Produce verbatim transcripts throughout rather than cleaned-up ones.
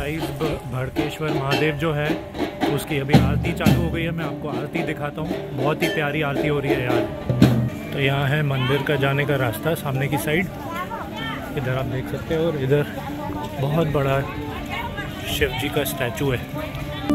Guys, Bhadkeshwar Mahadev जो है उसकी अभी आरती चालू हो गई है। मैं आपको आरती दिखाता हूँ, बहुत ही प्यारी आरती हो रही है यार। तो यहाँ है मंदिर का जाने का रास्ता, सामने की साइड इधर आप देख सकते हो, और इधर बहुत बड़ा शिव जी का स्टैचू है।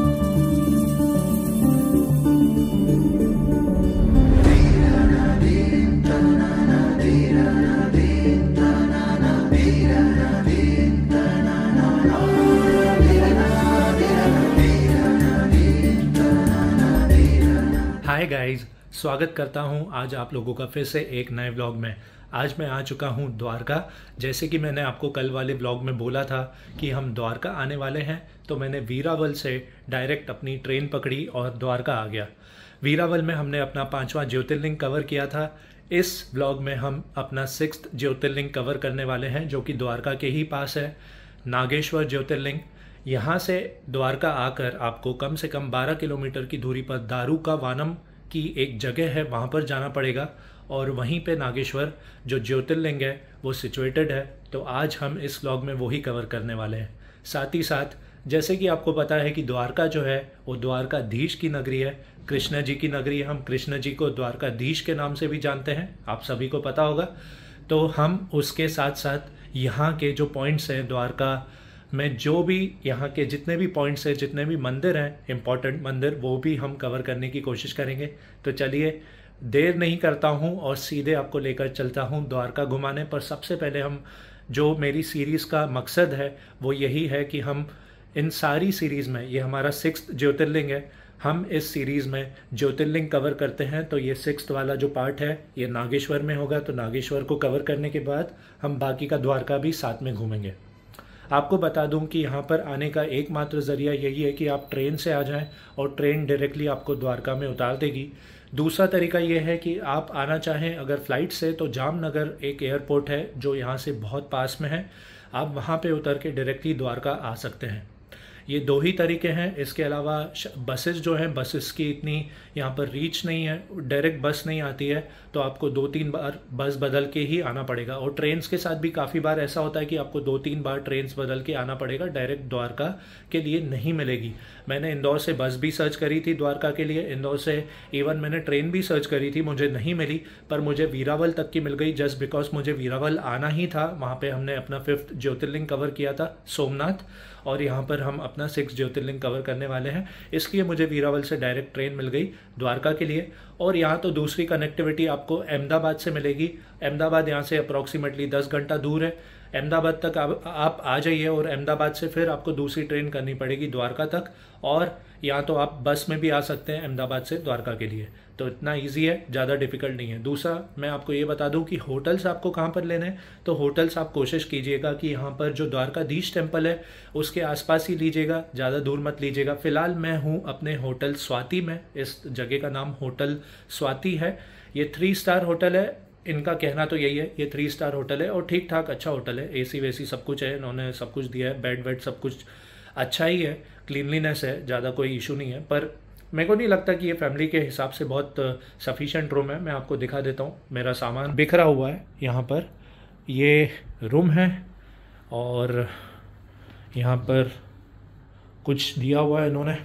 हाय गाइस, स्वागत करता हूं आज आप लोगों का फिर से एक नए व्लॉग में। आज मैं आ चुका हूं द्वारका। जैसे कि मैंने आपको कल वाले व्लॉग में बोला था कि हम द्वारका आने वाले हैं, तो मैंने वीरावल से डायरेक्ट अपनी ट्रेन पकड़ी और द्वारका आ गया। वीरावल में हमने अपना पांचवा ज्योतिर्लिंग कवर किया था। इस व्लॉग में हम अपना सिक्स्थ ज्योतिर्लिंग कवर करने वाले हैं, जो कि द्वारका के ही पास है, नागेश्वर ज्योतिर्लिंग। यहाँ से द्वारका आकर आपको कम से कम बारह किलोमीटर की दूरी पर दारुका वानम की एक जगह है, वहाँ पर जाना पड़ेगा, और वहीं पे नागेश्वर जो ज्योतिर्लिंग है वो सिचुएटेड है। तो आज हम इस व्लॉग में वही कवर करने वाले हैं। साथ ही साथ जैसे कि आपको पता है कि द्वारका जो है वो द्वारकाधीश की नगरी है, कृष्ण जी की नगरी है। हम कृष्ण जी को द्वारकाधीश के नाम से भी जानते हैं, आप सभी को पता होगा। तो हम उसके साथ साथ यहाँ के जो पॉइंट्स हैं द्वारका में, जो भी यहाँ के जितने भी पॉइंट्स हैं, जितने भी मंदिर हैं इम्पॉर्टेंट मंदिर, वो भी हम कवर करने की कोशिश करेंगे। तो चलिए देर नहीं करता हूँ और सीधे आपको लेकर चलता हूँ द्वारका घुमाने। पर सबसे पहले हम, जो मेरी सीरीज़ का मकसद है वो यही है कि हम इन सारी सीरीज़ में, ये हमारा सिक्स्थ ज्योतिर्लिंग है, हम इस सीरीज़ में ज्योतिर्लिंग कवर करते हैं। तो ये सिक्स्थ वाला जो पार्ट है ये नागेश्वर में होगा। तो नागेश्वर को कवर करने के बाद हम बाकी का द्वारका भी साथ में घूमेंगे। आपको बता दूं कि यहाँ पर आने का एकमात्र ज़रिया यही है कि आप ट्रेन से आ जाएं और ट्रेन डायरेक्टली आपको द्वारका में उतार देगी। दूसरा तरीका ये है कि आप आना चाहें अगर फ़्लाइट से, तो जामनगर एक एयरपोर्ट है जो यहाँ से बहुत पास में है, आप वहाँ पे उतर के डायरेक्टली द्वारका आ सकते हैं। ये दो ही तरीके हैं। इसके अलावा बसेस जो हैं, बसेस की इतनी यहाँ पर रीच नहीं है, डायरेक्ट बस नहीं आती है, तो आपको दो तीन बार बस बदल के ही आना पड़ेगा। और ट्रेन्स के साथ भी काफ़ी बार ऐसा होता है कि आपको दो तीन बार ट्रेन्स बदल के आना पड़ेगा, डायरेक्ट द्वारका के लिए नहीं मिलेगी। मैंने इंदौर से बस भी सर्च करी थी द्वारका के लिए, इंदौर से इवन मैंने ट्रेन भी सर्च करी थी, मुझे नहीं मिली। पर मुझे वीरावल तक की मिल गई, जस्ट बिकॉज मुझे वीरावल आना ही था। वहाँ पर हमने अपना फिफ्थ ज्योतिर्लिंग कवर किया था, सोमनाथ, और यहाँ पर हम अपना सिक्स ज्योतिर्लिंग कवर करने वाले हैं। इसलिए मुझे वीरावल से डायरेक्ट ट्रेन मिल गई द्वारका के लिए। और यहाँ तो दूसरी कनेक्टिविटी आपको अहमदाबाद से मिलेगी। अहमदाबाद यहाँ से अप्रॉक्सीमेटली दस घंटा दूर है। अहमदाबाद तक आप, आप आ जाइए, और अहमदाबाद से फिर आपको दूसरी ट्रेन करनी पड़ेगी द्वारका तक। और यहाँ तो आप बस में भी आ सकते हैं अहमदाबाद से द्वारका के लिए। तो इतना इजी है, ज़्यादा डिफिकल्ट नहीं है। दूसरा मैं आपको ये बता दूं कि होटल्स आपको कहाँ पर लेने हैं। तो होटल्स आप कोशिश कीजिएगा कि यहाँ पर जो द्वारकाधीश टेम्पल है उसके आसपास ही लीजिएगा, ज़्यादा दूर मत लीजिएगा। फ़िलहाल मैं हूँ अपने होटल स्वाति में। इस जगह का नाम होटल स्वाति है। ये थ्री स्टार होटल है, इनका कहना तो यही है, ये थ्री स्टार होटल है और ठीक ठाक अच्छा होटल है। एसी वेसी सब कुछ है, इन्होंने सब कुछ दिया है, बेड वेड सब कुछ अच्छा ही है, क्लीनलीनेस है, ज़्यादा कोई इशू नहीं है। पर मेरे को नहीं लगता कि ये फैमिली के हिसाब से बहुत सफिशिएंट रूम है। मैं आपको दिखा देता हूँ, मेरा सामान बिखरा हुआ है यहाँ पर। ये रूम है और यहाँ पर कुछ दिया हुआ है इन्होंने।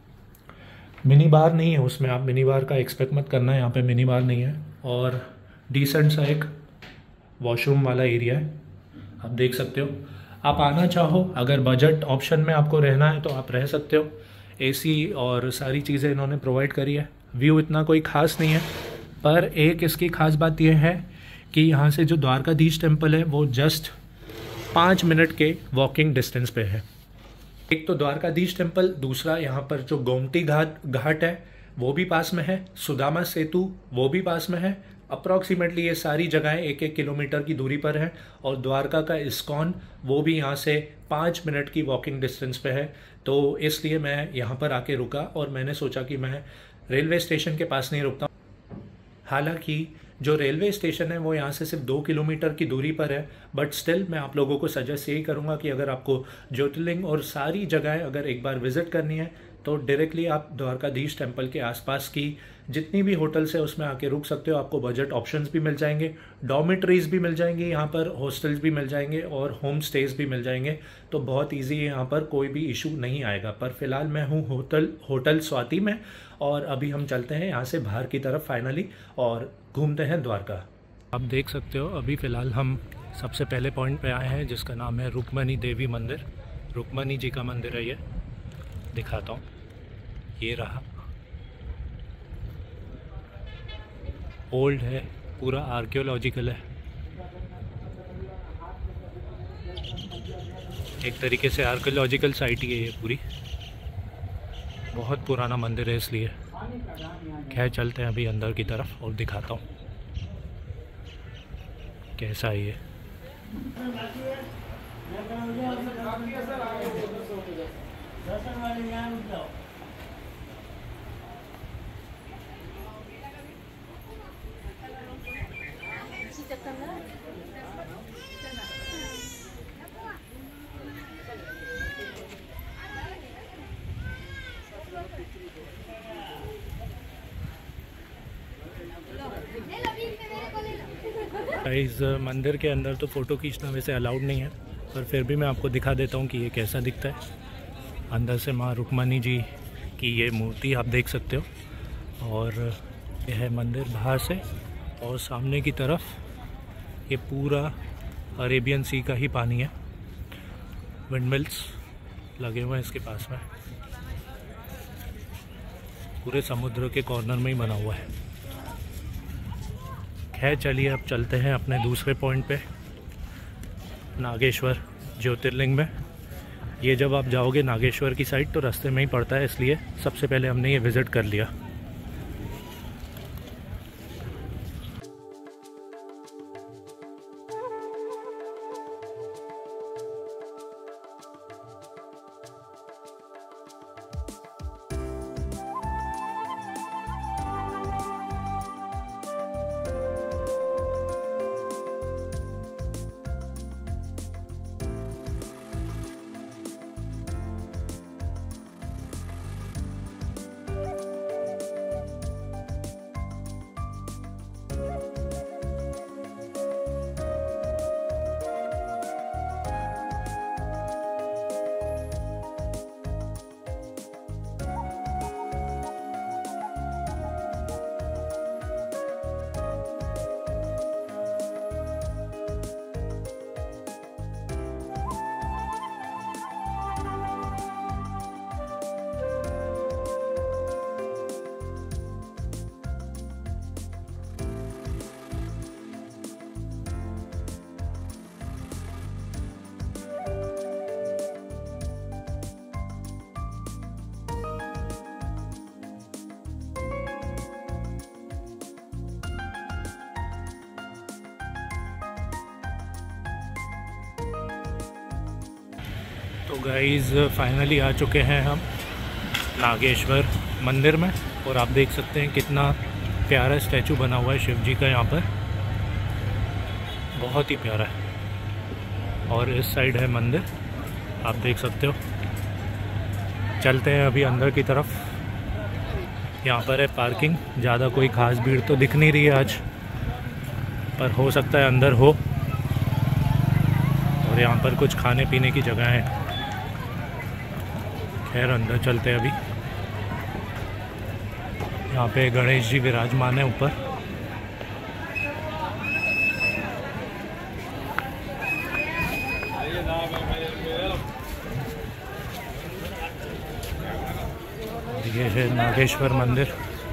मिनी बार नहीं है उसमें, आप मिनी बार का एक्सपेक्ट मत करना, यहाँ पे मिनी बार नहीं है। और डिसेंट सा एक वॉशरूम वाला एरिया है, आप देख सकते हो। आप आना चाहो, अगर बजट ऑप्शन में आपको रहना है तो आप रह सकते हो। एसी और सारी चीज़ें इन्होंने प्रोवाइड करी है। व्यू इतना कोई ख़ास नहीं है, पर एक इसकी ख़ास बात यह है कि यहाँ से जो द्वारकाधीश टेम्पल है वो जस्ट पाँच मिनट के वॉकिंग डिस्टेंस पे है। एक तो द्वारकाधीश टेम्पल, दूसरा यहाँ पर जो गोमती घाट घाट है वो भी पास में है, सुदामा सेतु वो भी पास में है। अप्रॉक्सीमेटली ये सारी जगहें एक एक किलोमीटर की दूरी पर हैं। और द्वारका का इस्कॉन वो भी यहाँ से पाँच मिनट की वॉकिंग डिस्टेंस पे है। तो इसलिए मैं यहाँ पर आके रुका और मैंने सोचा कि मैं रेलवे स्टेशन के पास नहीं रुकता। हालांकि जो रेलवे स्टेशन है वो यहाँ से सिर्फ दो किलोमीटर की दूरी पर है, बट स्टिल मैं आप लोगों को सजेस्ट यही करूँगा कि अगर आपको ज्योतिर्लिंग और सारी जगहें अगर एक बार विजिट करनी है तो डायरेक्टली आप द्वारकाधीश टेम्पल के आसपास की जितनी भी होटल्स है उसमें आके रुक सकते हो। आपको बजट ऑप्शंस भी मिल जाएंगे, डॉर्मेटरीज भी मिल जाएंगी, यहाँ पर हॉस्टल्स भी मिल जाएंगे और होम स्टेज भी मिल जाएंगे। तो बहुत इजी है, यहाँ पर कोई भी इशू नहीं आएगा। पर फिलहाल मैं हूँ होटल होटल स्वाति में, और अभी हम चलते हैं यहाँ से बाहर की तरफ फाइनली और घूमते हैं द्वारका। आप देख सकते हो अभी फ़िलहाल हम सबसे पहले पॉइंट पे आए हैं जिसका नाम है रुक्मणी देवी मंदिर। रुक्मणी जी का मंदिर है ये, दिखाता हूँ। ये रहा, ओल्ड है, पूरा आर्कियोलॉजिकल है, एक तरीके से आर्कियोलॉजिकल साइट ही है ये पूरी। बहुत पुराना मंदिर है इसलिए। खैर चलते हैं अभी अंदर की तरफ और दिखाता हूँ कैसा है ये। इस मंदिर के अंदर तो फ़ोटो खींचना वैसे अलाउड नहीं है, पर फिर भी मैं आपको दिखा देता हूँ कि ये कैसा दिखता है। अंदर से माँ रुक्मणी जी की ये मूर्ति आप देख सकते हो, और यह है मंदिर बाहर से। और सामने की तरफ ये पूरा अरेबियन सी का ही पानी है, विंडमिल्स लगे हुए हैं इसके पास में, पूरे समुद्र के कॉर्नर में ही बना हुआ है। खैर चलिए अब चलते हैं अपने दूसरे पॉइंट पे, नागेश्वर ज्योतिर्लिंग में। ये जब आप जाओगे नागेश्वर की साइड तो रास्ते में ही पड़ता है, इसलिए सबसे पहले हमने ये विज़िट कर लिया। तो गाइज़ फाइनली आ चुके हैं हम नागेश्वर मंदिर में, और आप देख सकते हैं कितना प्यारा स्टैचू बना हुआ है शिव जी का यहाँ पर, बहुत ही प्यारा है। और इस साइड है मंदिर, आप देख सकते हो। चलते हैं अभी अंदर की तरफ। यहाँ पर है पार्किंग, ज़्यादा कोई ख़ास भीड़ तो दिख नहीं रही है आज, पर हो सकता है अंदर हो। और यहाँ पर कुछ खाने पीने की जगह है। खैर अंदर चलते हैं अभी। यहाँ पे गणेश जी विराजमान है ऊपर। ये है नागेश्वर मंदिर।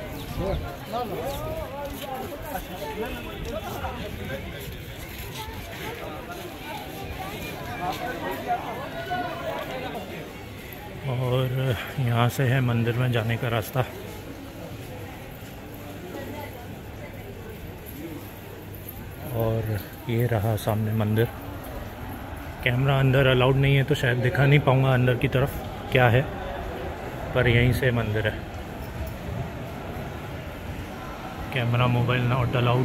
और यहाँ से है मंदिर में जाने का रास्ता। और ये रहा सामने मंदिर। कैमरा अंदर अलाउड नहीं है तो शायद दिखा नहीं पाऊँगा अंदर की तरफ क्या है, पर यहीं से मंदिर है। Camera mobile not allowed.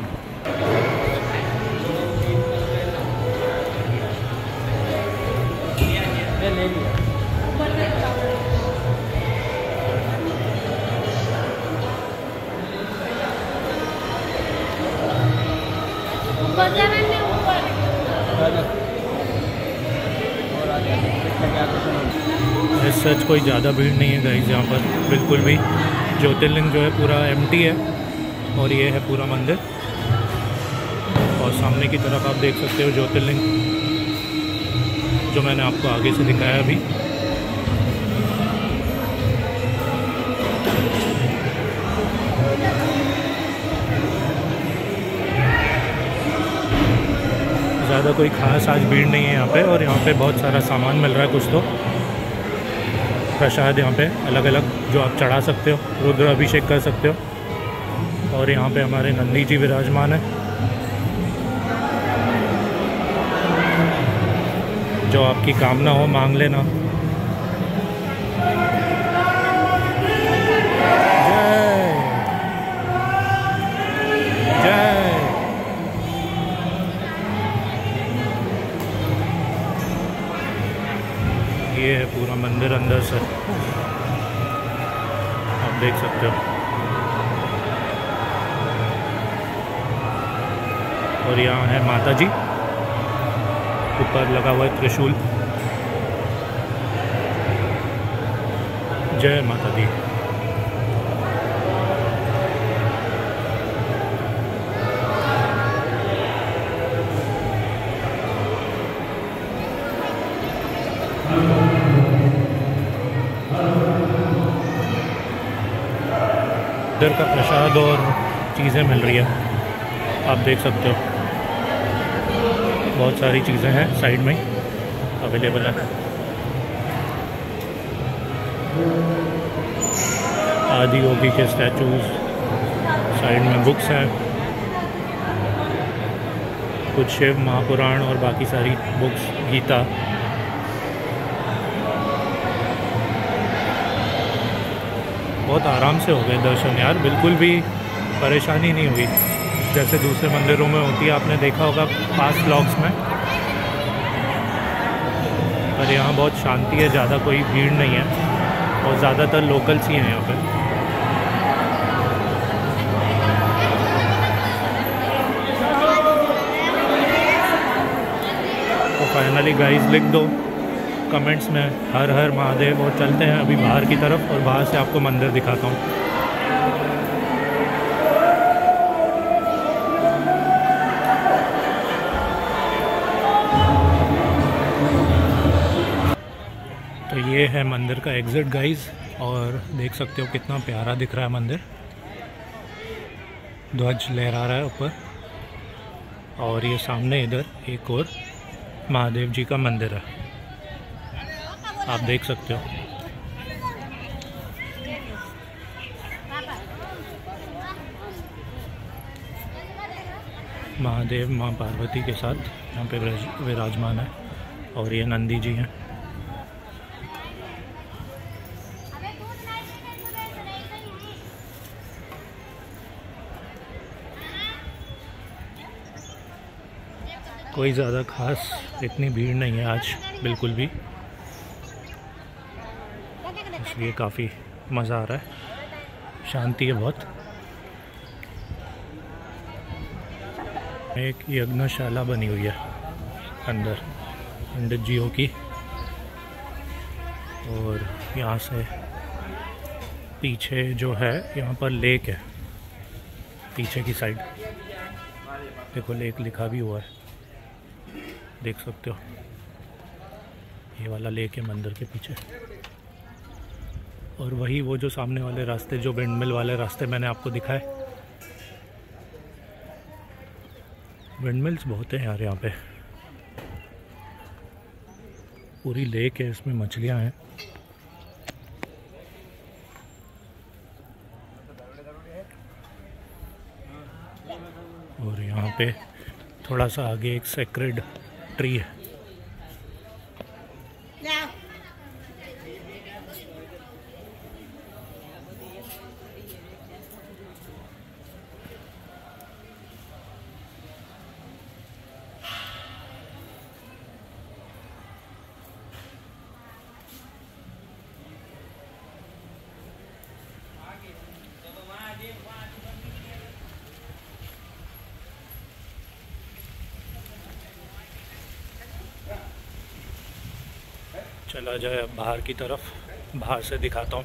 सच कोई ज़्यादा भीड़ नहीं है गाइस यहाँ पर, बिल्कुल भी। ज्योतिर्लिंग जो है पूरा एम्प्टी है और ये है पूरा मंदिर। और सामने की तरफ आप देख सकते हो ज्योतिर्लिंग जो मैंने आपको आगे से दिखाया अभी। ज़्यादा कोई ख़ास आज भीड़ नहीं है यहाँ पे। और यहाँ पे बहुत सारा सामान मिल रहा है, कुछ तो प्रसाद यहाँ पे अलग अलग जो आप चढ़ा सकते हो, रुद्र अभिषेक कर सकते हो। और यहाँ पे हमारे नंदी जी विराजमान है, जो आपकी कामना हो मांग लेना। जय जय। ये है पूरा मंदिर अंदर से, आप देख सकते हो। और यहाँ है माता जी, ऊपर लगा हुआ है त्रिशूल। जय माता दी। इधर का प्रसाद और चीज़ें मिल रही है, आप देख सकते हो। बहुत सारी चीज़ें हैं साइड में अवेलेबल है। आदि योगी के स्टैचूज, साइड में बुक्स हैं, कुछ शिव महापुराण और बाकी सारी बुक्स, गीता। बहुत आराम से हो गए दर्शन यार, बिल्कुल भी परेशानी नहीं हुई जैसे दूसरे मंदिरों में होती है, आपने देखा होगा पास्ट व्लॉग्स में। पर यहाँ बहुत शांति है, ज़्यादा कोई भीड़ नहीं है और ज़्यादातर लोकल्स ही हैं यहाँ पे। तो फाइनली गाइस लिख दो कमेंट्स में हर हर महादेव। और चलते हैं अभी बाहर की तरफ और बाहर से आपको मंदिर दिखाता हूँ। तो ये है मंदिर का एग्ज़िट गाइस, और देख सकते हो कितना प्यारा दिख रहा है मंदिर। ध्वज लहरा रहा है ऊपर। और ये सामने इधर एक और महादेव जी का मंदिर है, आप देख सकते हो। महादेव माँ पार्वती के साथ यहाँ पे विराजमान है। और ये नंदी जी हैं। कोई ज़्यादा खास इतनी भीड़ नहीं है आज, बिल्कुल भी, इसलिए काफ़ी मज़ा आ रहा है, शांति है बहुत। एक यज्ञशाला बनी हुई है अंदर पंडित जियों की। और यहाँ से पीछे जो है यहाँ पर लेक है, पीछे की साइड देखो लेक लिखा भी हुआ है, देख सकते हो। ये वाला लेक है मंदिर के पीछे। और वही वो जो सामने वाले रास्ते, जो विंडमिल वाले रास्ते मैंने आपको दिखाए, विंडमिल्स बहुत हैं यार यहाँ पे। पूरी लेक है, इसमें मछलियाँ हैं। और यहाँ पे थोड़ा सा आगे एक सेक्रेड ट्री है। चला जाए अब बाहर की तरफ, बाहर से दिखाता हूँ।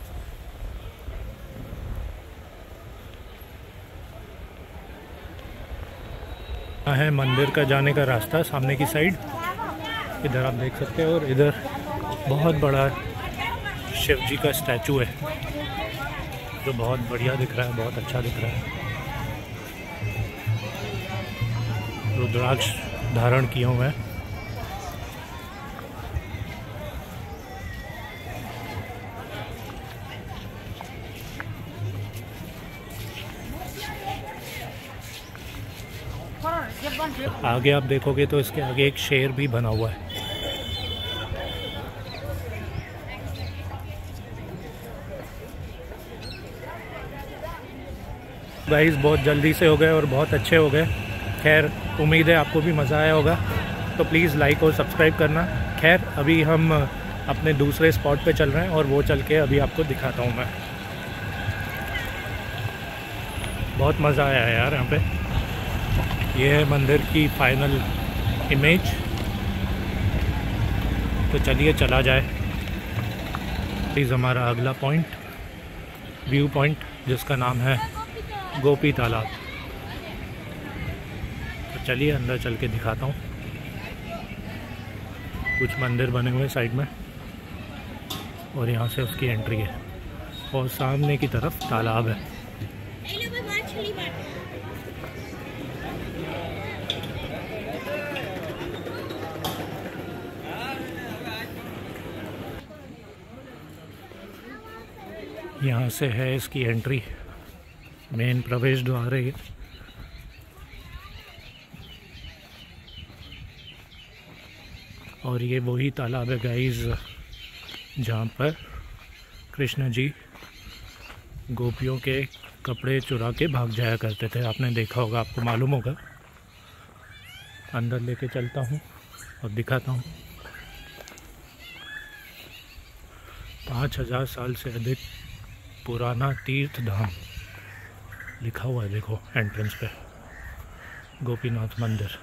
यहाँ है मंदिर का जाने का रास्ता सामने की साइड, इधर आप देख सकते हो। और इधर बहुत बड़ा शिव जी का स्टैचू है जो बहुत बढ़िया दिख रहा है, बहुत अच्छा दिख रहा है। रुद्राक्ष धारण किए हुए हैं। आगे आप देखोगे तो इसके आगे एक शेर भी बना हुआ है। गाइस बहुत जल्दी से हो गए और बहुत अच्छे हो गए। खैर उम्मीद है आपको भी मज़ा आया होगा, तो प्लीज़ लाइक और सब्सक्राइब करना। खैर अभी हम अपने दूसरे स्पॉट पे चल रहे हैं और वो चल के अभी आपको दिखाता हूँ मैं। बहुत मज़ा आया है यार यहाँ पे। ये है मंदिर की फाइनल इमेज। तो चलिए चला जाए। प्लीज़ हमारा अगला पॉइंट, व्यू पॉइंट, जिसका नाम है गोपी तालाब। तो चलिए अंदर चल के दिखाता हूँ। कुछ मंदिर बने हुए साइड में और यहाँ से उसकी एंट्री है और सामने की तरफ तालाब है। यहाँ से है इसकी एंट्री, मेन प्रवेश द्वार है। और ये वही तालाब है गाइस जहाँ पर कृष्ण जी गोपियों के कपड़े चुरा के भाग जाया करते थे। आपने देखा होगा, आपको मालूम होगा। अंदर लेके चलता हूँ और दिखाता हूँ। पाँच हजार साल से अधिक पुराना तीर्थ धाम लिखा हुआ है, देखो एंट्रेंस पे, गोपीनाथ मंदिर।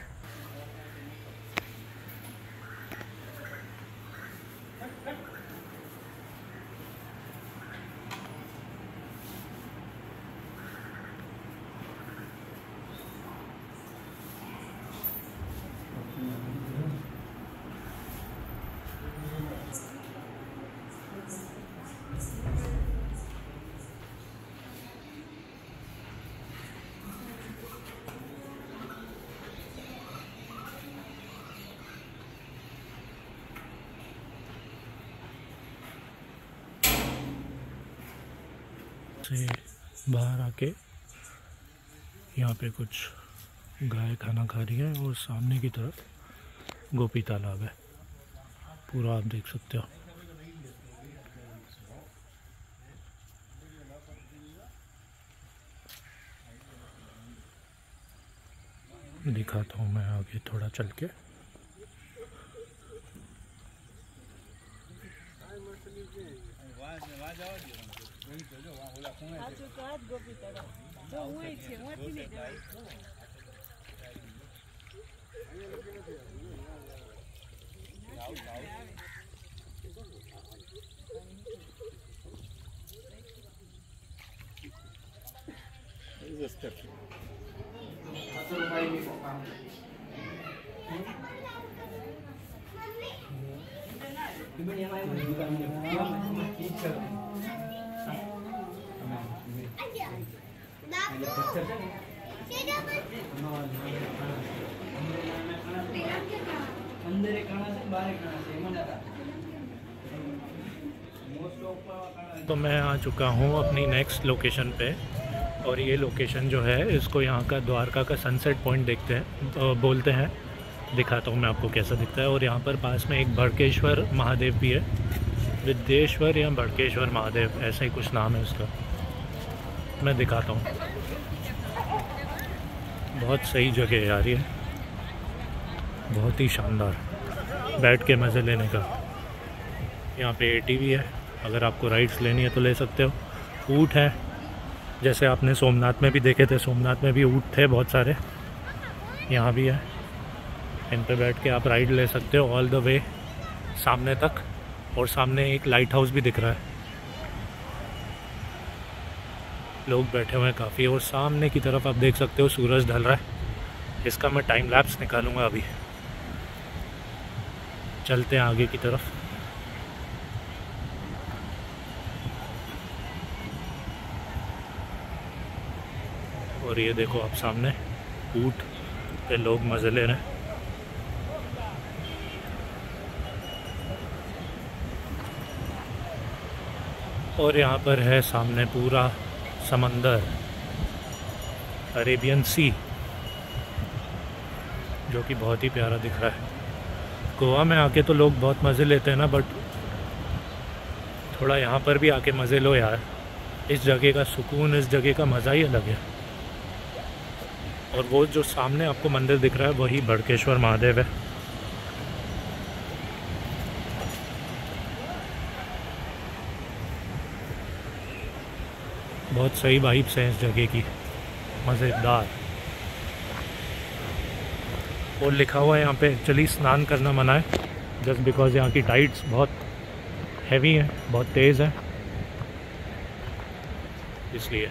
से बाहर आके यहाँ पे कुछ गाय खाना खा रही है और सामने की तरफ गोपी तालाब है पूरा, आप देख सकते हो। दिखाता हूँ मैं आगे थोड़ा चल के। तो मैं आ चुका हूँ अपनी नेक्स्ट लोकेशन पे और ये लोकेशन जो है इसको यहाँ का द्वारका का सनसेट पॉइंट देखते हैं, बोलते हैं। दिखाता हूँ मैं आपको कैसा दिखता है। और यहाँ पर पास में एक भड़केश्वर महादेव भी है, विद्येश्वर या भड़केश्वर महादेव ऐसा ही कुछ नाम है उसका। मैं दिखाता हूँ, बहुत सही जगह है यार ये, बहुत ही शानदार, बैठ के मज़े लेने का। यहाँ पे एटीवी है, अगर आपको राइड्स लेनी है तो ले सकते हो। ऊँट है, जैसे आपने सोमनाथ में भी देखे थे, सोमनाथ में भी ऊँट थे बहुत सारे, यहाँ भी है। इन पे बैठ के आप राइड ले सकते हो ऑल द वे सामने तक। और सामने एक लाइट हाउस भी दिख रहा है, लोग बैठे हुए हैं काफ़ी। और सामने की तरफ आप देख सकते हो सूरज ढल रहा है। इसका मैं टाइम लैप्स निकालूंगा। अभी चलते हैं आगे की तरफ। और ये देखो आप सामने ऊंट पे लोग मज़े ले रहे हैं। और यहाँ पर है सामने पूरा समंदर, अरेबियन सी, जो कि बहुत ही प्यारा दिख रहा है। गोवा में आके तो लोग बहुत मज़े लेते हैं ना, बट थोड़ा यहाँ पर भी आके मज़े लो यार। इस जगह का सुकून, इस जगह का मज़ा ही अलग है। और वो जो सामने आपको मंदिर दिख रहा है वही भड़केश्वर महादेव है। बहुत सही वाइब्स हैं इस जगह की, मज़ेदार। और लिखा हुआ है यहाँ पे एक्चुअली स्नान करना मना है, जस्ट बिकॉज यहाँ की टाइड्स बहुत हैवी हैं, बहुत तेज़ हैं, इसलिए।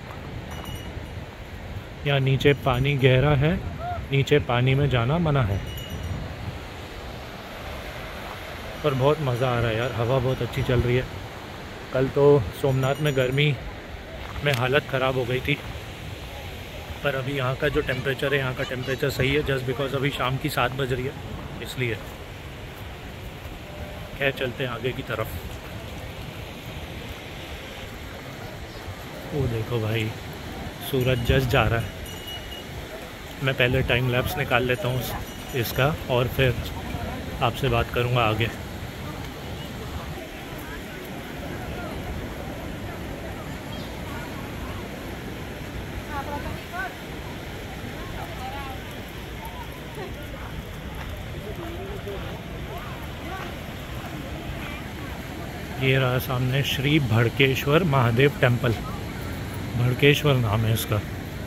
यहाँ नीचे पानी गहरा है, नीचे पानी में जाना मना है। पर बहुत मज़ा आ रहा है यार, हवा बहुत अच्छी चल रही है। कल तो सोमनाथ में गर्मी में हालत ख़राब हो गई थी, पर अभी यहाँ का जो टेम्परेचर है, यहाँ का टेम्परेचर सही है, जस्ट बिकॉज अभी शाम की सात बज रही है, इसलिए। क्या चलते हैं आगे की तरफ। वो देखो भाई, सूरज जस्ट जा रहा है। मैं पहले टाइम लैप्स निकाल लेता हूँ इसका, और फिर आपसे बात करूँगा आगे। ये रहा सामने श्री भड़केश्वर महादेव टेम्पल, भड़केश्वर नाम है इसका।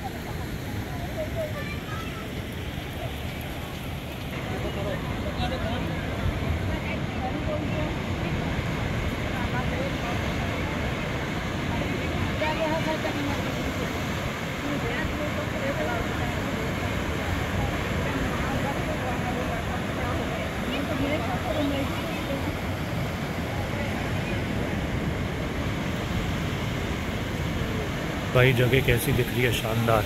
भाई जगह कैसी दिख रही है, शानदार।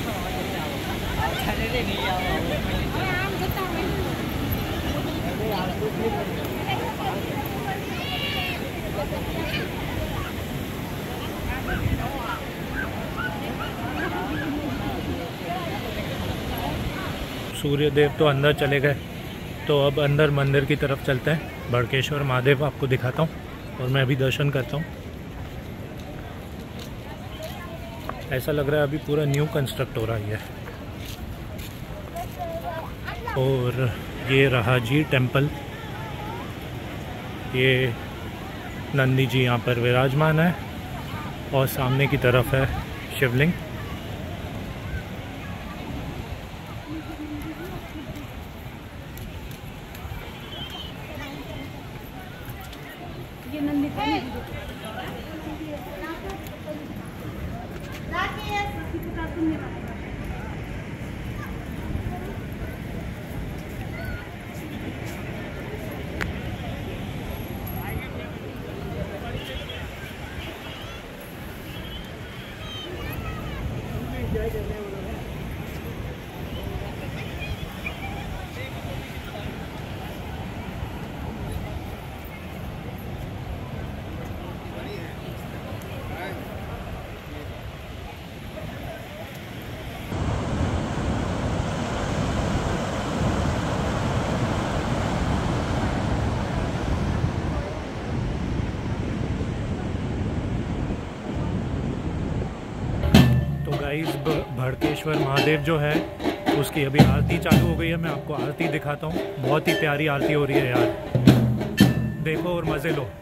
सूर्यदेव तो अंदर चले गए, तो अब अंदर मंदिर की तरफ चलते हैं। भड़केश्वर महादेव आपको दिखाता हूँ और मैं अभी दर्शन करता हूँ। ऐसा लग रहा है अभी पूरा न्यू कंस्ट्रक्ट हो रहा है। और ये रहा जी टेंपल, ये नंदी जी यहाँ पर विराजमान है और सामने की तरफ है शिवलिंग। गाइस भड़केश्वर महादेव जो है उसकी अभी आरती चालू हो गई है। मैं आपको आरती दिखाता हूँ, बहुत ही प्यारी आरती हो रही है यार, देखो और मज़े लो।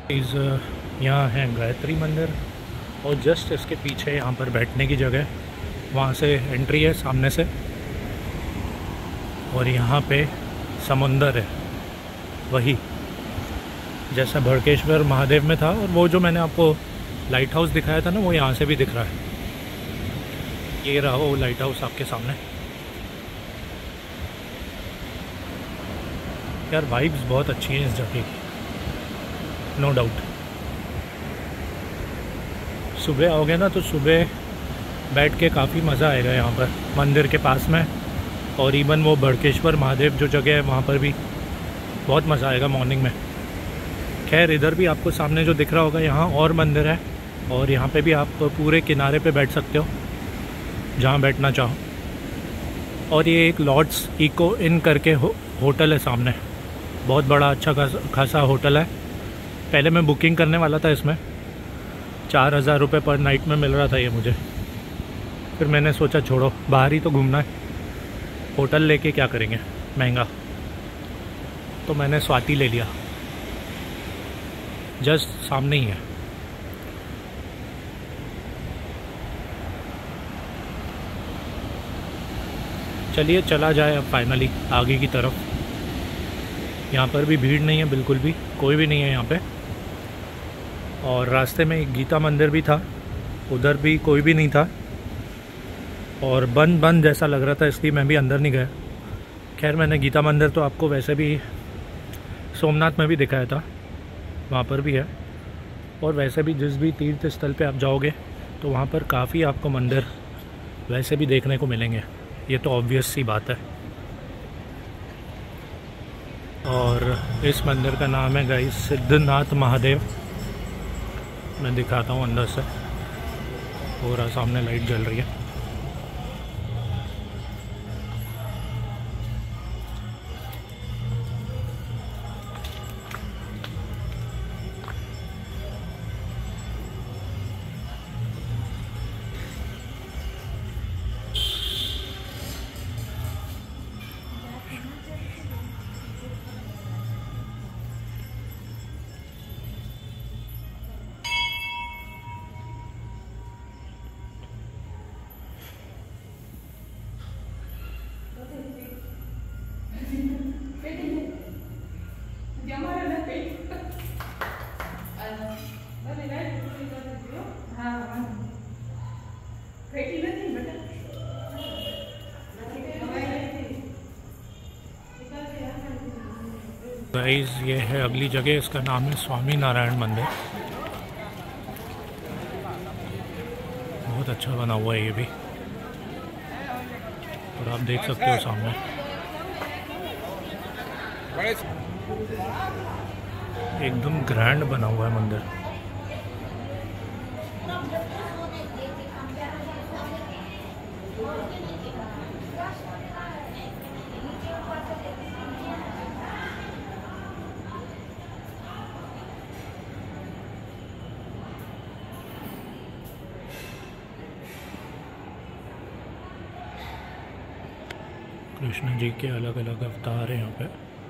इस यहाँ है गायत्री मंदिर और जस्ट इसके पीछे यहाँ पर बैठने की जगह, वहाँ से एंट्री है सामने से, और यहाँ पे समुंदर है, वही जैसा भड़केश्वर महादेव में था। और वो जो मैंने आपको लाइट हाउस दिखाया था ना, वो यहाँ से भी दिख रहा है। ये रहा वो लाइट हाउस आपके सामने। यार वाइब्स बहुत अच्छी हैं इस जगह की, नो डाउट। सुबह आओगे ना तो सुबह बैठ के काफ़ी मज़ा आएगा यहाँ पर मंदिर के पास में। और इवन वो भड़केश्वर महादेव जो जगह है वहाँ पर भी बहुत मज़ा आएगा मॉर्निंग में। खैर इधर भी आपको सामने जो दिख रहा होगा, यहाँ और मंदिर है, और यहाँ पे भी आप पूरे किनारे पे बैठ सकते हो जहाँ बैठना चाहो। और ये एक लॉर्ड्स इको इन करके हो, होटल है सामने, बहुत बड़ा अच्छा खासा होटल है। पहले मैं बुकिंग करने वाला था इसमें, चार हज़ार रुपये पर नाइट में मिल रहा था ये मुझे। फिर मैंने सोचा छोड़ो, बाहर ही तो घूमना है, होटल लेके क्या करेंगे महंगा, तो मैंने स्वाति ले लिया, जस्ट सामने ही है। चलिए चला जाए अब फाइनली आगे की तरफ। यहाँ पर भी भीड़ नहीं है, बिल्कुल भी कोई भी नहीं है यहाँ पे। और रास्ते में एक गीता मंदिर भी था, उधर भी कोई भी नहीं था, और बंद बंद जैसा लग रहा था, इसलिए मैं भी अंदर नहीं गया। खैर मैंने गीता मंदिर तो आपको वैसे भी सोमनाथ में भी दिखाया था, वहाँ पर भी है। और वैसे भी जिस भी तीर्थ स्थल पे आप जाओगे तो वहाँ पर काफ़ी आपको मंदिर वैसे भी देखने को मिलेंगे, ये तो ऑब्वियस सी बात है। और इस मंदिर का नाम है गाइस सिद्धनाथ महादेव। मैं दिखाता हूँ अंदर से, पूरा सामने लाइट जल रही है। गाइस ये है अगली जगह, इसका नाम है स्वामी नारायण मंदिर। बहुत अच्छा बना हुआ है ये भी, और आप देख सकते हो सामने एकदम ग्रैंड बना हुआ है मंदिर। कृष्ण जी के अलग अलग अवतार हैं यहाँ पे।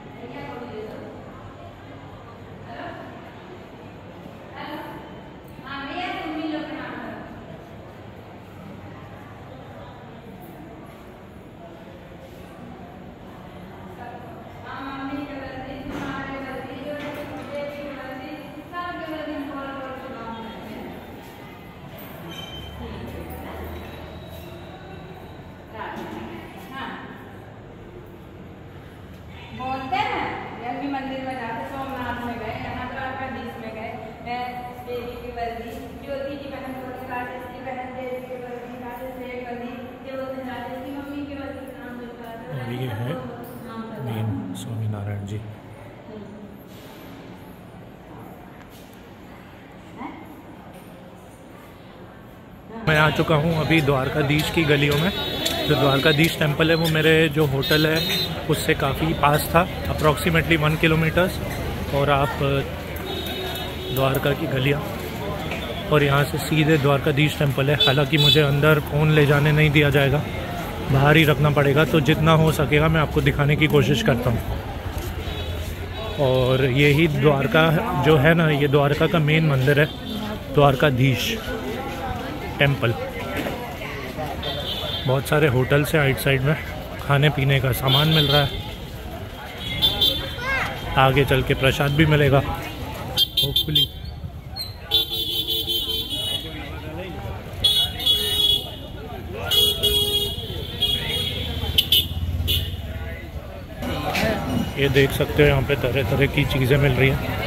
बोलते हैं जब भी मंदिर में जाते, सोमनाथ में गए, यहाँ द्वारकाधीश में गए, मैं देवी की वर्दी, ज्योति की बहन बोलते, राजेश की बहन देवी की वर्दी, राजेश की वर्दी, ये बोलते हैं राजेश की मम्मी की वर्दी का नाम देता है। और ये है मेन स्वामी नारायण जी। मैं आ चुका हूँ अभी द्वारकाधीश की गलियों में। जो द्वारकाधीश टेम्पल है वो मेरे जो होटल है उससे काफ़ी पास था, अप्रॉक्सीमेटली वन किलोमीटर्स। और आप द्वारका की गलियाँ, और यहाँ से सीधे द्वारकाधीश टेम्पल है। हालांकि मुझे अंदर फ़ोन ले जाने नहीं दिया जाएगा, बाहर ही रखना पड़ेगा, तो जितना हो सकेगा मैं आपको दिखाने की कोशिश करता हूँ। और यही द्वारका जो है ना, ये द्वारका का मेन मंदिर है, द्वारकाधीश टेम्पल। बहुत सारे होटल्स हैं आइट साइड में, खाने पीने का सामान मिल रहा है, आगे चल के प्रसाद भी मिलेगा होपफुली। ये देख सकते हो यहाँ पे तरह तरह की चीज़ें मिल रही हैं।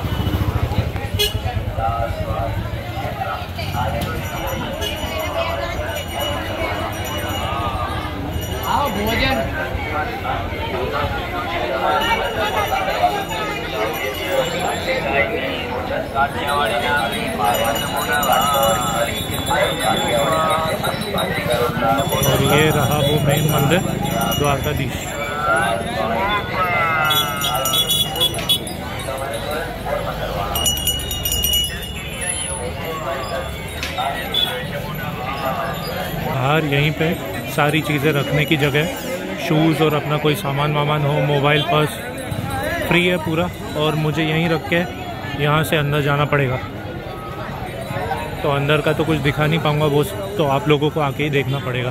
आओ भोजन। और ये रहा वो मेन मंदिर द्वारकाधीश। बाहर यहीं पे सारी चीज़ें रखने की जगह, शूज़ और अपना कोई सामान वामान हो, मोबाइल पर्स फ्री है पूरा। और मुझे यहीं रख के यहाँ से अंदर जाना पड़ेगा, तो अंदर का तो कुछ दिखा नहीं पाऊँगा, वो तो आप लोगों को आके ही देखना पड़ेगा।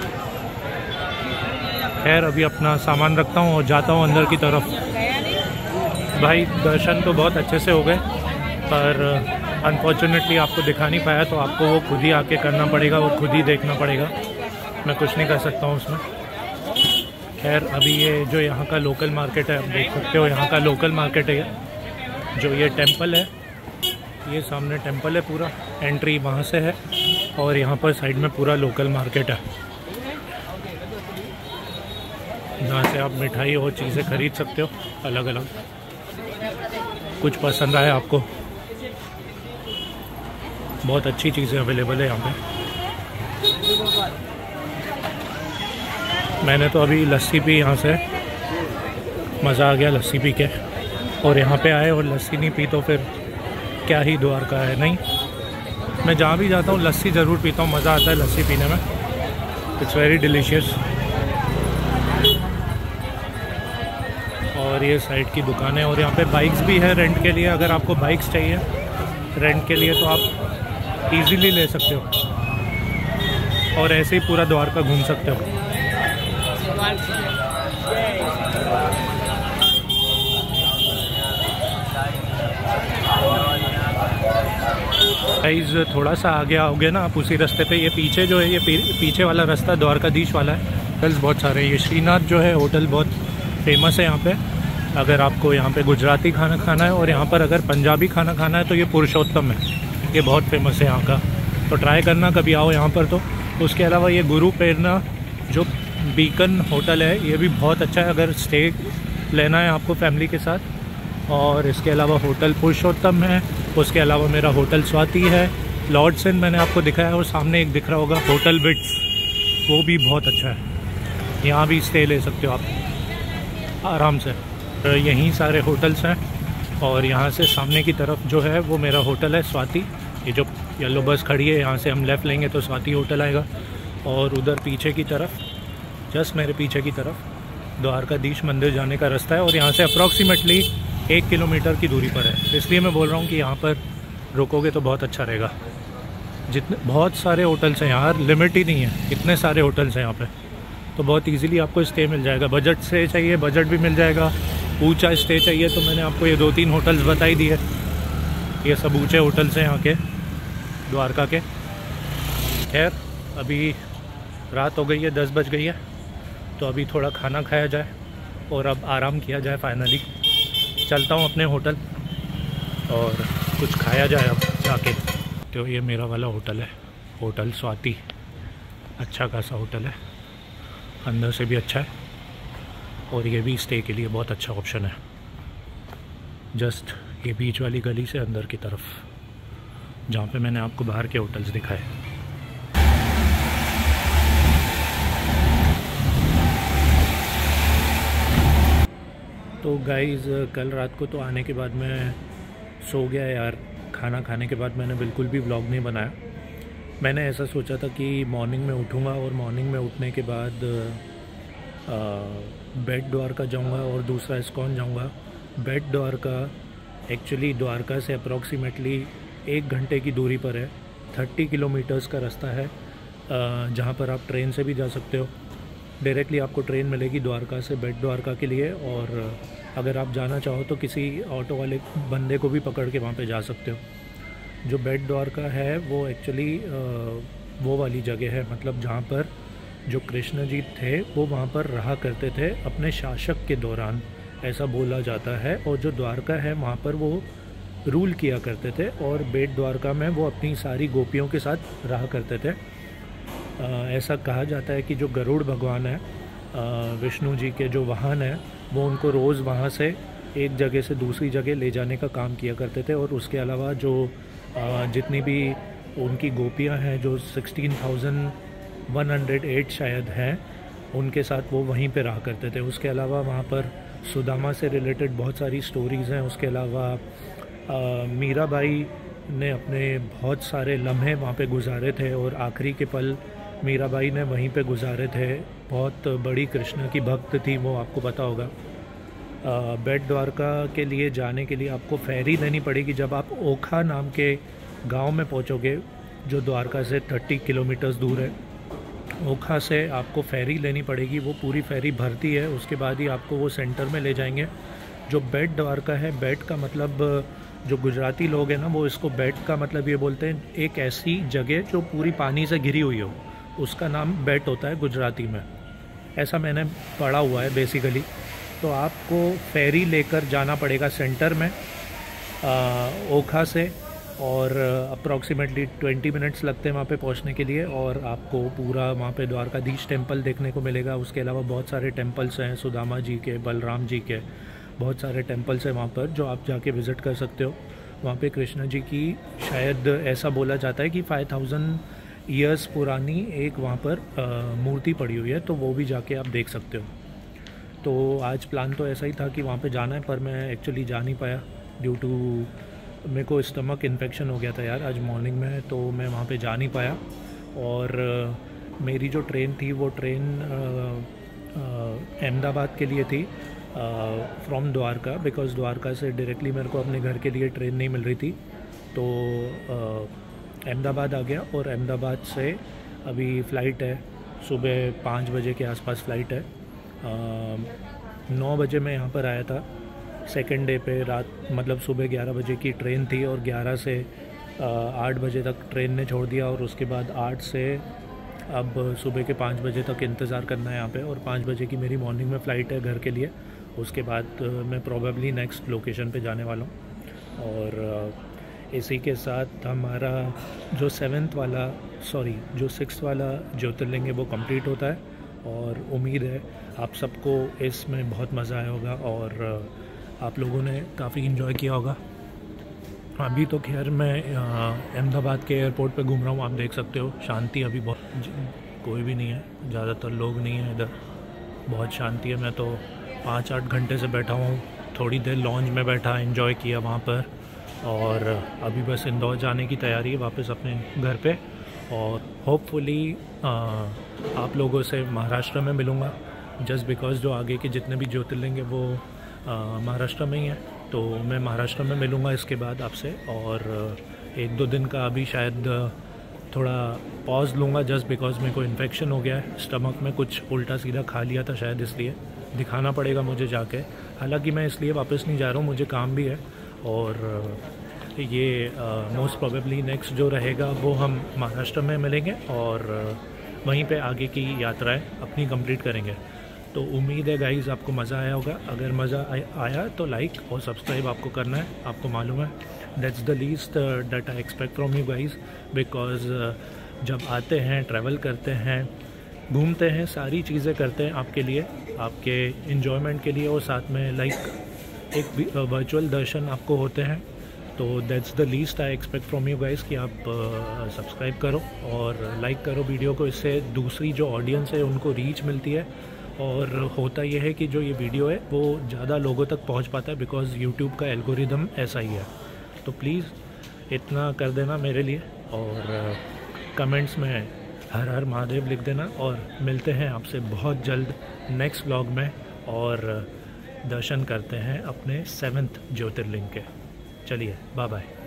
खैर अभी अपना सामान रखता हूँ और जाता हूँ अंदर की तरफ। भाई दर्शन तो बहुत अच्छे से हो गए, पर अनफॉर्चुनेटली आपको दिखा नहीं पाया, तो आपको वो खुद ही आके करना पड़ेगा और खुद ही देखना पड़ेगा, मैं कुछ नहीं कर सकता हूँ उसमें। खैर अभी ये जो यहाँ का लोकल मार्केट है, आप देख सकते हो यहाँ का लोकल मार्केट है। जो ये टेंपल है, ये सामने टेंपल है, पूरा एंट्री वहाँ से है, और यहाँ पर साइड में पूरा लोकल मार्केट है, जहाँ से आप मिठाई और चीज़ें खरीद सकते हो अलग अलग। कुछ पसंद आए आपको, बहुत अच्छी चीज़ें अवेलेबल है यहाँ पे। मैंने तो अभी लस्सी पी यहाँ से, मज़ा आ गया लस्सी पी के। और यहाँ पे आए और लस्सी नहीं पी तो फिर क्या ही द्वारका है। नहीं, मैं जहाँ भी जाता हूँ लस्सी ज़रूर पीता हूँ, मज़ा आता है लस्सी पीने में, इट्स वेरी डिलीशियस। और ये साइड की दुकानें, और यहाँ पे बाइक्स भी है रेंट के लिए। अगर आपको बाइक्स चाहिए रेंट के लिए तो आप इजीली ले सकते हो, और ऐसे ही पूरा द्वारका घूम सकते हो। गाइस थोड़ा सा आगे आओगे ना आप, उसी रास्ते पे, ये पीछे जो है, ये पीछे वाला रास्ता द्वारकाधीश वाला है। होटल्स बहुत सारे हैं। ये श्रीनाथ जो है होटल बहुत फेमस है यहाँ पे। अगर आपको यहाँ पे गुजराती खाना खाना है, और यहाँ पर अगर पंजाबी खाना खाना है, तो ये पुरुषोत्तम है, ये बहुत फेमस है यहाँ का, तो ट्राई करना कभी आओ यहाँ पर तो। उसके अलावा ये गुरु प्रेरणा जो बीकन होटल है, ये भी बहुत अच्छा है अगर स्टे लेना है आपको फैमिली के साथ। और इसके अलावा होटल पुरुषोत्तम है, उसके अलावा मेरा होटल स्वाति है, लॉर्ड्स इन मैंने आपको दिखाया, और सामने एक दिख रहा होगा होटल बिट्स, वो भी बहुत अच्छा है, यहाँ भी स्टे ले सकते हो आप आराम से। तो यहीं सारे होटल्स हैं, और यहाँ से सामने की तरफ जो है वो मेरा होटल है स्वाति। ये जो येलो बस खड़ी है, यहाँ से हम लेफ़्ट लेंगे तो स्वाति होटल आएगा, और उधर पीछे की तरफ, जस्ट मेरे पीछे की तरफ द्वारकाधीश मंदिर जाने का रास्ता है, और यहाँ से अप्रॉक्सीमेटली एक किलोमीटर की दूरी पर है। इसलिए मैं बोल रहा हूँ कि यहाँ पर रुकोगे तो बहुत अच्छा रहेगा। जितने बहुत सारे होटल्स हैं यहाँ, लिमिट ही नहीं है, इतने सारे होटल्स हैं यहाँ पे, तो बहुत इजीली आपको स्टे मिल जाएगा। बजट स्टे चाहिए, बजट भी मिल जाएगा। ऊंचा स्टे चाहिए तो मैंने आपको ये दो तीन होटल्स बताई दिए, ये सब ऊंचे होटल्स हैं यहाँ के द्वारका के। खैर अभी रात हो गई है, दस बज गई है, तो अभी थोड़ा खाना खाया जाए और अब आराम किया जाए। फाइनली चलता हूँ अपने होटल और कुछ खाया जाए अब जाके। तो ये मेरा वाला होटल है, होटल स्वाति। अच्छा खासा होटल है, अंदर से भी अच्छा है, और ये भी स्टे के लिए बहुत अच्छा ऑप्शन है। जस्ट ये बीच वाली गली से अंदर की तरफ, जहाँ पे मैंने आपको बाहर के होटल्स दिखाए। तो गाइज़ कल रात को तो आने के बाद मैं सो गया यार। खाना खाने के बाद मैंने बिल्कुल भी व्लॉग नहीं बनाया। मैंने ऐसा सोचा था कि मॉर्निंग में उठूँगा, और मॉर्निंग में उठने के बाद बेट द्वारका जाऊँगा और दूसरा इस्कॉन जाऊँगा, बेट द्वारका एक्चुअली द्वारका से अप्रॉक्सीमेटली एक घंटे की दूरी पर है। थर्टी किलोमीटर्स का रास्ता है, जहाँ पर आप ट्रेन से भी जा सकते हो। डायरेक्टली आपको ट्रेन मिलेगी द्वारका से बेट द्वारका के लिए, और अगर आप जाना चाहो तो किसी ऑटो वाले बंदे को भी पकड़ के वहाँ पे जा सकते हो। जो बेट द्वारका है वो एक्चुअली वो वाली जगह है, मतलब जहाँ पर जो कृष्ण जी थे वो वहाँ पर रहा करते थे अपने शासक के दौरान, ऐसा बोला जाता है। और जो द्वारका है वहाँ पर वो रूल किया करते थे, और बेट द्वारका में वो अपनी सारी गोपियों के साथ रहा करते थे। आ, ऐसा कहा जाता है कि जो गरुड़ भगवान है, विष्णु जी के जो वाहन है, वो उनको रोज़ वहाँ से एक जगह से दूसरी जगह ले जाने का काम किया करते थे। और उसके अलावा जो आ, जितनी भी उनकी गोपियाँ हैं, जो sixteen thousand one hundred eight शायद हैं, उनके साथ वो वहीं पे रहा करते थे। उसके अलावा वहाँ पर सुदामा से रिलेटेड बहुत सारी स्टोरीज़ हैं। उसके अलावा मीराबाई ने अपने बहुत सारे लम्हे वहाँ पे गुजारे थे, और आखिरी के पल मीराबाई ने वहीं पे गुजारे थे। बहुत बड़ी कृष्ण की भक्त थी वो, आपको पता होगा। बेट द्वारका के लिए जाने के लिए आपको फेरी लेनी पड़ेगी। जब आप ओखा नाम के गांव में पहुंचोगे, जो द्वारका से थर्टी किलोमीटर्स दूर है, ओखा से आपको फेरी लेनी पड़ेगी। वो पूरी फेरी भरती है, उसके बाद ही आपको वो सेंटर में ले जाएंगे। जो बेट द्वारका है, बेट का मतलब जो गुजराती लोग हैं ना, वो इसको बेट का मतलब ये बोलते हैं एक ऐसी जगह जो पूरी पानी से घिरी हुई हो, उसका नाम बेट होता है गुजराती में। ऐसा मैंने पढ़ा हुआ है बेसिकली। तो आपको फेरी लेकर जाना पड़ेगा सेंटर में आ, ओखा से, और अप्रॉक्सीमेटली ट्वेंटी मिनट्स लगते हैं वहाँ पे पहुँचने के लिए। और आपको पूरा वहाँ पे द्वारकाधीश टेम्पल देखने को मिलेगा। उसके अलावा बहुत सारे टेम्पल्स हैं, सुदामा जी के, बलराम जी के, बहुत सारे टेम्पल्स हैं वहाँ पर, जो आप जाके विज़िट कर सकते हो। वहाँ पे कृष्ण जी की शायद ऐसा बोला जाता है कि फाइव थाउजेंड ईयर्स पुरानी एक वहाँ पर आ, मूर्ति पड़ी हुई है, तो वो भी जाके आप देख सकते हो। तो आज प्लान तो ऐसा ही था कि वहाँ पे जाना है, पर मैं एक्चुअली जा नहीं पाया ड्यू टू मेरे को स्टमक इन्फेक्शन हो गया था यार आज मॉर्निंग में, तो मैं वहाँ पे जा नहीं पाया। और आ, मेरी जो ट्रेन थी वो ट्रेन अहमदाबाद के लिए थी फ्रॉम द्वारका, बिकॉज़ द्वारका से डायरेक्टली मेरे को अपने घर के लिए ट्रेन नहीं मिल रही थी। तो अहमदाबाद आ गया, और अहमदाबाद से अभी फ़्लाइट है, सुबह पाँच बजे के आसपास फ़्लाइट है। नौ बजे मैं यहाँ पर आया था सेकेंड डे पे, रात मतलब सुबह ग्यारह बजे की ट्रेन थी, और ग्यारह से आठ बजे तक ट्रेन ने छोड़ दिया। और उसके बाद आठ से अब सुबह के पाँच बजे तक इंतज़ार करना है यहाँ पे, और पाँच बजे की मेरी मॉर्निंग में फ़्लाइट है घर के लिए। उसके बाद मैं प्रोबेबली नेक्स्ट लोकेशन पे जाने वाला हूँ। और इसी के साथ हमारा जो सेवेंथ वाला सॉरी जो सिक्स्थ वाला ज्योतिर्लिंग है वो कंप्लीट होता है, और उम्मीद है आप सबको इसमें बहुत मज़ा आया होगा, और आप लोगों ने काफ़ी इन्जॉय किया होगा। अभी तो खैर मैं अहमदाबाद के एयरपोर्ट पे घूम रहा हूँ, आप देख सकते हो। शांति अभी बहुत, कोई भी नहीं है, ज़्यादातर लोग नहीं हैं इधर, बहुत शांति है। मैं तो पाँच आठ घंटे से बैठा हूँ, थोड़ी देर लॉन्ज में बैठा, एंजॉय किया वहाँ पर, और अभी बस इंदौर जाने की तैयारी है वापस अपने घर पे। और होपफुली आप लोगों से महाराष्ट्र में मिलूँगा, जस्ट बिकॉज़ जो आगे के जितने भी ज्योतिर्लिंग है वो महाराष्ट्र में ही है, तो मैं महाराष्ट्र में मिलूँगा इसके बाद आपसे। और एक दो दिन का अभी शायद थोड़ा पॉज लूँगा, जस्ट बिकॉज़ मेरे को इन्फेक्शन हो गया है स्टमक में, कुछ उल्टा सीधा खा लिया था शायद, इसलिए दिखाना पड़ेगा मुझे जाके। हालांकि मैं इसलिए वापस नहीं जा रहा हूँ, मुझे काम भी है। और ये मोस्ट प्रोबेबली नेक्स्ट जो रहेगा वो हम महाराष्ट्र में मिलेंगे, और वहीं पे आगे की यात्राएं अपनी कंप्लीट करेंगे। तो उम्मीद है गाइस आपको मज़ा आया होगा। अगर मज़ा आया तो लाइक और सब्सक्राइब आपको करना है, आपको मालूम है that's the least that I expect from you guys, because जब आते हैं, ट्रैवल करते हैं, घूमते हैं, सारी चीज़ें करते हैं आपके लिए, आपके इन्जॉयमेंट के लिए, और साथ में लाइक एक वर्चुअल दर्शन आपको होते हैं। तो that's the least I expect from you guys कि आप सब्सक्राइब uh, करो और लाइक करो वीडियो को। इससे दूसरी जो ऑडियंस है उनको रीच मिलती है, और होता यह है कि जो ये वीडियो है वो ज़्यादा लोगों तक पहुंच पाता है, बिकॉज़ यूट्यूब का एल्गोरिदम ऐसा ही है। तो प्लीज़ इतना कर देना मेरे लिए, और कमेंट्स में हर हर महादेव लिख देना। और मिलते हैं आपसे बहुत जल्द नेक्स्ट व्लॉग में, और दर्शन करते हैं अपने सेवन्थ ज्योतिर्लिंग के। चलिए बाय बाय।